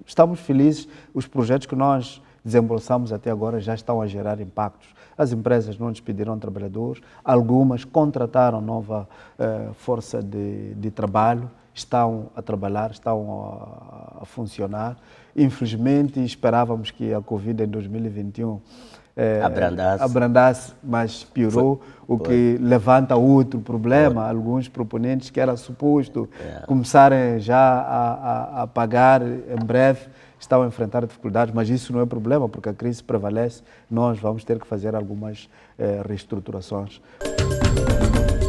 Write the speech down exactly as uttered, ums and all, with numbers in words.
estamos felizes, os projetos que nós desembolsamos até agora já estão a gerar impactos. As empresas não despediram trabalhadores, algumas contrataram nova eh, força de, de trabalho, estão a trabalhar, estão a, a funcionar. Infelizmente, esperávamos que a Covid em dois mil e vinte e um eh, abrandasse. abrandasse, mas piorou, Foi. o que Foi. levanta outro problema. Foi. Alguns proponentes que era suposto é. começarem já a, a, a pagar em breve, estão a enfrentar dificuldades, mas isso não é problema, porque a crise prevalece, nós vamos ter que fazer algumas eh, reestruturações.